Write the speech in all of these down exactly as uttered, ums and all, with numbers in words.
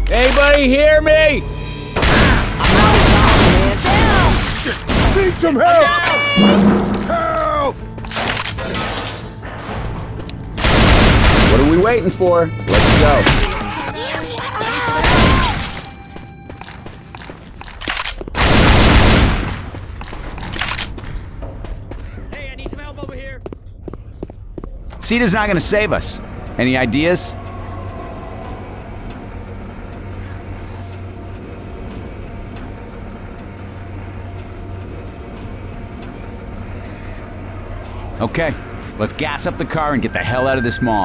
Anybody hear me? Need some help! Help! What are we waiting for? Let's go. Hey, I need some help over here. Cedar's not gonna save us. Any ideas? Okay, let's gas up the car and get the hell out of this mall.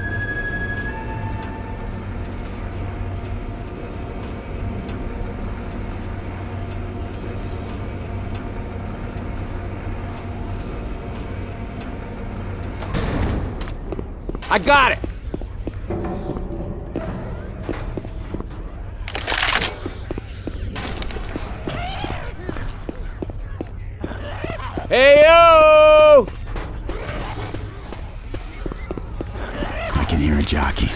I got it! Hey-o! I can hear a jockey.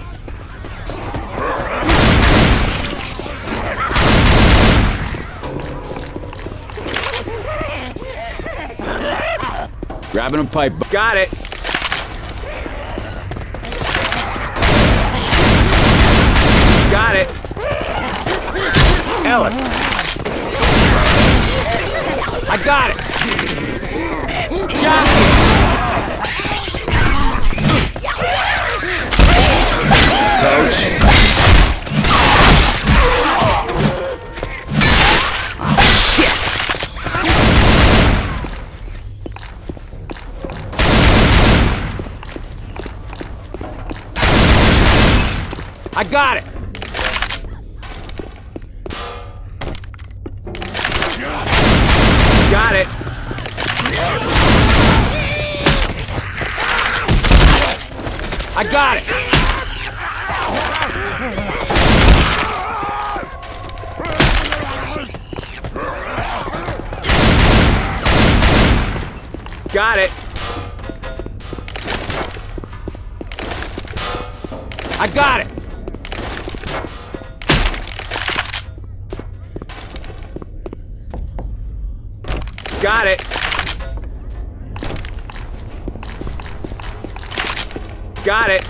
Grabbing a pipe. Got it! Got it! Ellis! I got it! Jockey! Coach! Oh, shit! I got it! Got it! I got it! Got it! I got it! Got it! Got it!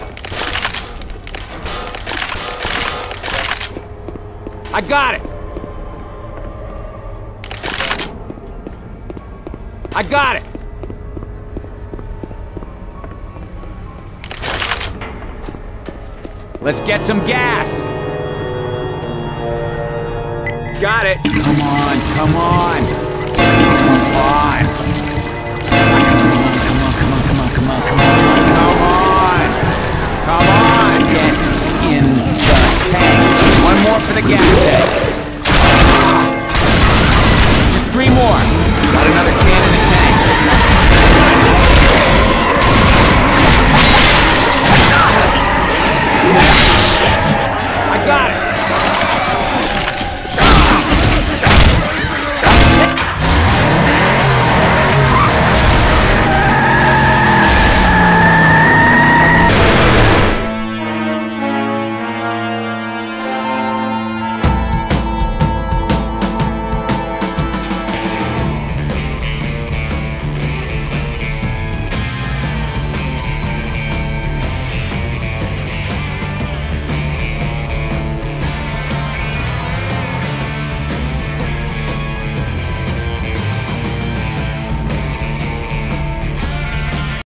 I got it! I got it! Let's get some gas! Got it! Come on, come on! Come on!